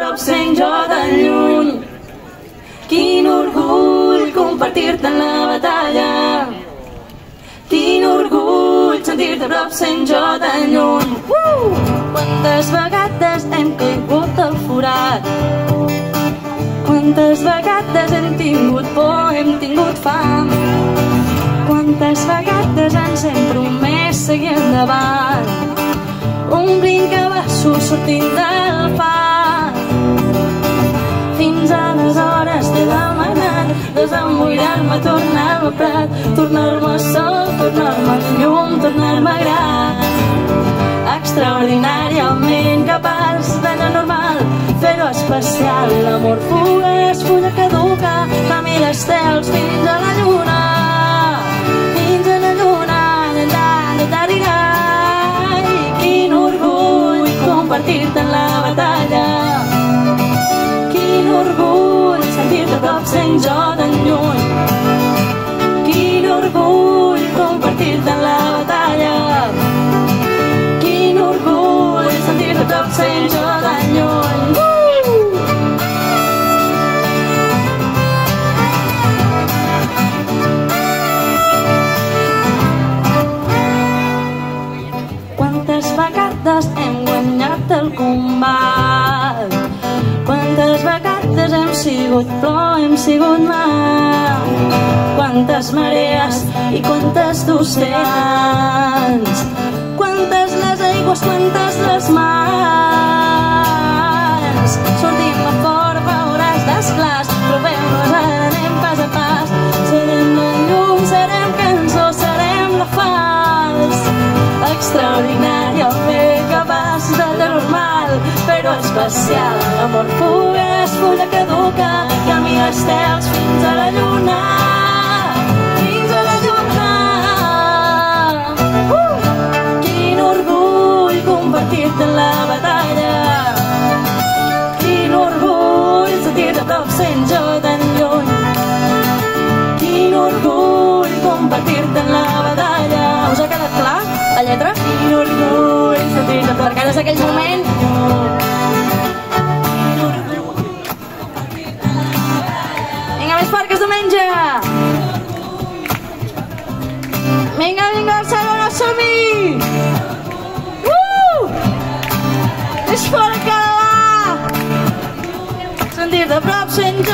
prop sent jo de lluny. Quin orgull compartir-te en la batalla. Quin orgull sentir-te a prop sent jo de lluny. Quantes vegades hem caigut al forat. Quantes vegades hem tingut por, hem tingut fam. Quantes vegades ens hem promès seguir endavant, omplint cabassos sortint del far. Fins a les hores t'he demanat desemboirar-me, tornar-me prat, tornar-me sol, tornar-me llum, tornar-me gran. Extraordinàriament capaç d'allò normal, fer-ho especial. L'amor fugaç, fulla caduca, camí d'estels fins a la lluna. Fins a la lluna, i quin orgull compartir-te en la batalla. Quin orgull sentir-te a prop sent jo de lluny. Quin orgull compartir-te en la batalla. Quin orgull sentir-te a prop sent jo de lluny. Quantes vegades hem guanyat el combat. Quantes vegades hem sigut plor, hem sigut mar. Quantes marees i quantes d'oceans. Quantes les aigües, quantes les mans. Sortim a fora, veuràs desclàs, provem-nos, anem pas a pas. Serem la llum, serem cançó, serem la fals. Extraordinàriament capaç d'allò normal, però especial. Amor fugaç, fulla caduca, camí d'estels fins a la lluna. Fins a la lluna. Quin orgull compartir-te en la batalla. Quin orgull sentir-te a prop sent jo de lluny. Quin orgull compartir-te en la batalla. Us ha quedat clar la lletra? Quin orgull sentir-te a prop. Perquè és aquell moment. Vinga, més fort, que és diumenge. Vinga, vinga, Barcelona, som-hi. Més fort encara, va. Sentir-te a prop sent jo